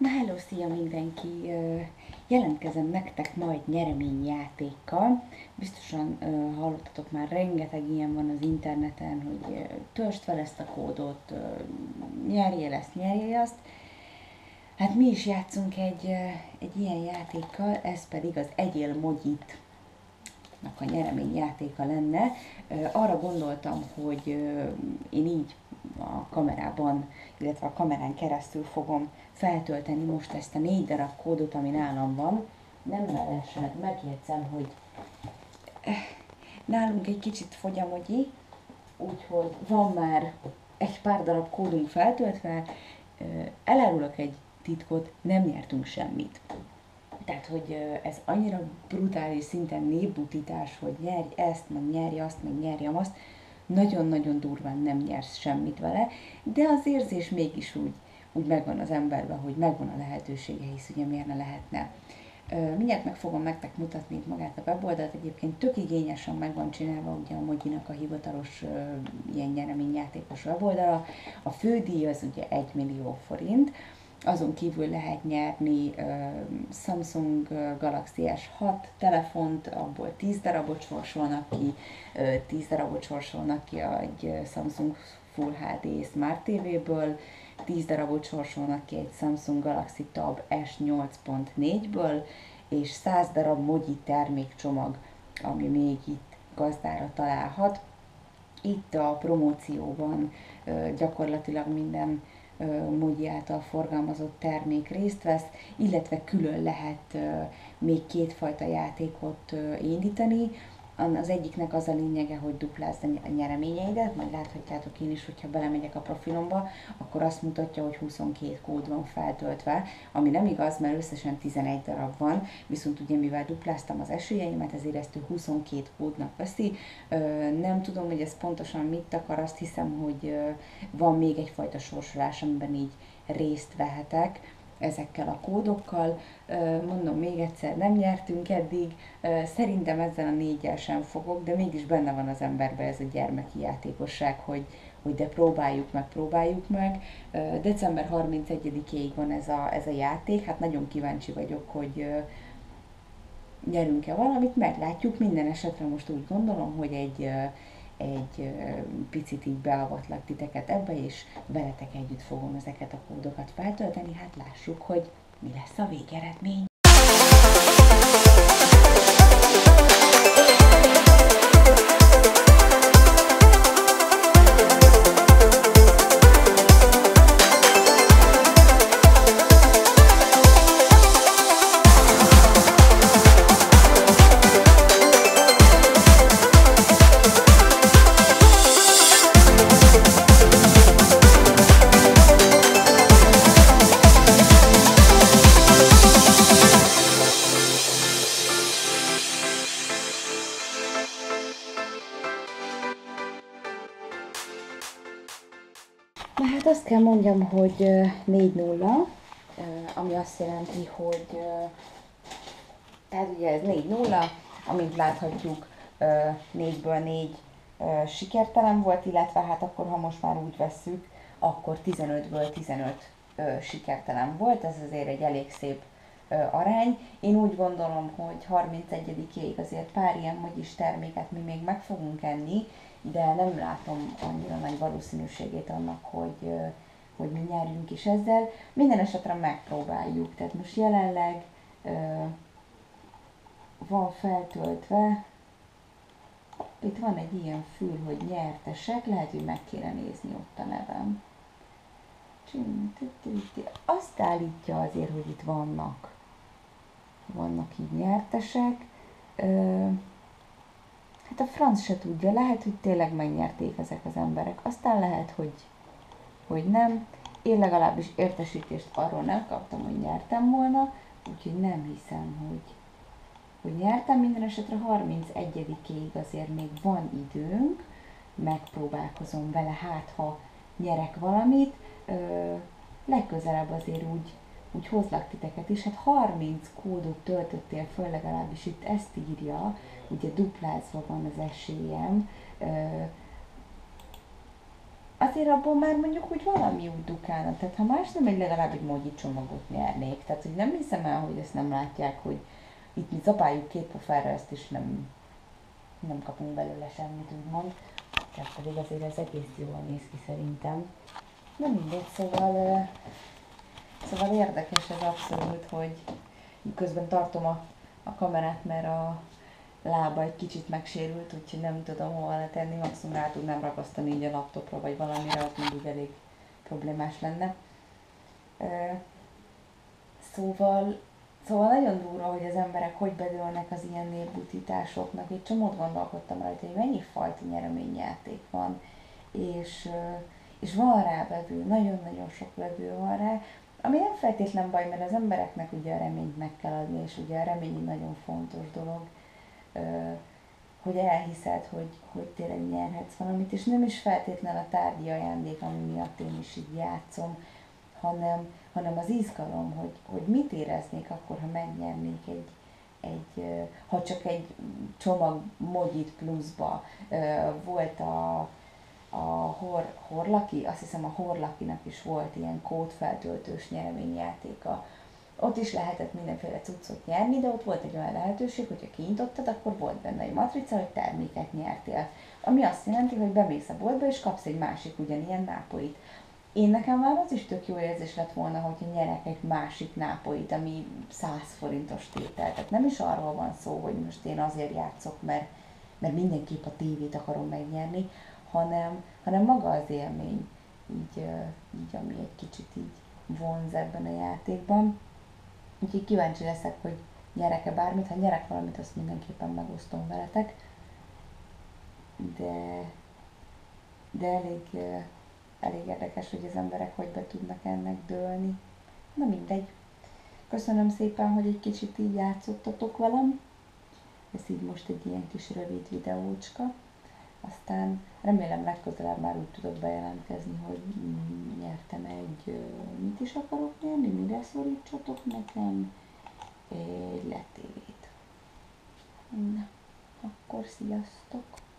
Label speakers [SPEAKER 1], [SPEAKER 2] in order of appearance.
[SPEAKER 1] Na hello, szia mindenki! Jelentkezem nektek ma egy nyereményjátékkal. Biztosan hallottatok már, rengeteg ilyen van az interneten, hogy töltsd fel ezt a kódot, nyerjél ezt, nyerjél azt. Hát mi is játszunk egy ilyen játékkal, ez pedig az Egyél Mogyit a nyereményjátéka lenne. Arra gondoltam, hogy én így a kamerában, illetve a kamerán keresztül fogom feltölteni most ezt a 4 darab kódot, ami nálam van. Nem mellesleg megjegyzem, hogy nálunk egy kicsit fogy a mogyi, úgyhogy van már egy pár darab kódunk feltöltve. Elárulok egy titkot, nem nyertünk semmit. Tehát, hogy ez annyira brutális szinten népbutítás, hogy nyerj ezt, meg nyerj azt, meg nyerj azt, nagyon-nagyon durván nem nyersz semmit vele, de az érzés mégis úgy megvan az emberben, hogy megvan a lehetősége, hisz ugye miért ne lehetne. Mindjárt meg fogom nektek mutatni magát a weboldalt, egyébként tök igényesen meg van csinálva ugye a Mogyinak a hivatalos ilyen nyereményjátékos weboldala. A fődíj az ugye 1 millió forint, azon kívül lehet nyerni Samsung Galaxy S6 telefont, abból 10 darabot sorsolnak ki, 10 darabot sorsolnak ki egy Samsung Full HD Smart TV-ből, 10 darabot sorsolnak ki egy Samsung Galaxy Tab S8.4-ből, és 100 darab Mogyi termékcsomag, ami még itt gazdára találhat. Itt a promócióban gyakorlatilag minden Mogyi által forgalmazott termék részt vesz, illetve külön lehet még kétfajta játékot indítani. Az egyiknek az a lényege, hogy duplázd a nyereményeidet, majd láthatjátok én is, hogyha belemegyek a profilomba, akkor azt mutatja, hogy 22 kód van feltöltve, ami nem igaz, mert összesen 11 darab van, viszont ugye mivel dupláztam az esélyeimet, ezért ezt 22 kódnak veszi. Nem tudom, hogy ez pontosan mit akar, azt hiszem, hogy van még egyfajta sorsolás, amiben így részt vehetek ezekkel a kódokkal. Mondom még egyszer, nem nyertünk eddig, szerintem ezzel a 4-jel sem fogok, de mégis benne van az emberben ez a gyermeki játékosság, hogy de próbáljuk meg. December 31-ig van ez a játék, hát nagyon kíváncsi vagyok, hogy nyerünk-e valamit, meglátjuk. Minden esetre most úgy gondolom, hogy egy picit így beavatlak titeket ebbe, és veletek együtt fogom ezeket a kódokat feltölteni, hát lássuk, hogy mi lesz a végeredmény. Na hát azt kell mondjam, hogy 4-0, ami azt jelenti, hogy tehát ugye ez 4-0, amint láthatjuk 4-ből 4 sikertelen volt, illetve hát akkor ha most már úgy vesszük, akkor 15-ből 15 sikertelen volt, ez azért egy elég szép arány. Én úgy gondolom, hogy 31-ig azért pár ilyen Mogyis terméket mi még meg fogunk enni, de nem látom annyira nagy valószínűségét annak, hogy mi nyerjünk is ezzel. Minden esetre megpróbáljuk. Tehát most jelenleg van feltöltve, itt van egy ilyen fül, hogy nyertesek, lehet, hogy meg kéne nézni ott a nevem. Azt állítja azért, hogy itt vannak így nyertesek. Hát a franc se tudja, lehet, hogy tényleg megnyerték ezek az emberek, aztán lehet, hogy nem. Én legalábbis értesítést arról nem kaptam, hogy nyertem volna, úgyhogy nem hiszem, hogy nyertem. Minden esetre 31-ig azért még van időnk, megpróbálkozom vele, hát ha nyerek valamit. Legközelebb azért úgy hozlak titeket is, hát 30 kódot töltöttél föl, legalábbis itt ezt írja, ugye duplázva van az esélyem. Az azért abból már mondjuk úgy valami úgy dukálna. Tehát ha más nem, egy legalább egy mogyi csomagot nyernék. Tehát hogy nem hiszem el, hogy ezt nem látják, hogy itt mi zabáljuk két pofára ezt, és nem kapunk belőle semmit, úgymond. Tehát pedig azért ez egész jól néz ki szerintem. Na mindegy, szóval érdekes ez abszolút, hogy közben tartom a kamerát, mert a lába egy kicsit megsérült, úgyhogy nem tudom hova letenni, maximum rá tudnám ragasztani így a laptopra, vagy valamire, az mindig elég problémás lenne. Szóval nagyon durva, hogy az emberek hogy bedőlnek az ilyen népbutításoknak. Egy csomót gondolkodtam rajta, hogy mennyi fajta nyereményjáték van, és van rá vevő, nagyon-nagyon sok vevő van rá, ami nem feltétlen baj, mert az embereknek ugye a reményt meg kell adni, és ugye a remény egy nagyon fontos dolog, hogy elhiszed, hogy tényleg nyerhetsz valamit, és nem is feltétlen a tárgyi ajándék, ami miatt én is így játszom, hanem az izgalom, hogy mit éreznék akkor, ha megnyernék ha csak egy csomag mogyit pluszba. Volt a Horlaki, azt hiszem a Horlakinak is volt ilyen kódfeltöltős nyereményjátéka. Ott is lehetett mindenféle cuccot nyerni, de ott volt egy olyan lehetőség, hogyha kinyitottad, akkor volt benne egy matrica, hogy terméket nyertél. Ami azt jelenti, hogy bemész a boltba és kapsz egy másik ugyanilyen nápolyt. Én nekem már az is tök jó érzés lett volna, hogyha nyerek egy másik nápolyt, ami 100 forintos tétel. Tehát nem is arról van szó, hogy most én azért játszok, mert mindenképp a tévét akarom megnyerni, hanem maga az élmény, így ami egy kicsit így vonz ebben a játékban. Úgyhogy kíváncsi leszek, hogy nyerek-e bármit. Ha nyerek valamit, azt mindenképpen megosztom veletek. De elég érdekes, hogy az emberek hogy be tudnak ennek dőlni. Na mindegy. Köszönöm szépen, hogy egy kicsit így játszottatok velem. Ez így most egy ilyen kis rövid videócska. Aztán remélem legközelebb már úgy tudok bejelentkezni, hogy nyertem mit is akarok nyerni, mire szorítsatok nekem, egy letévét. Na, akkor sziasztok!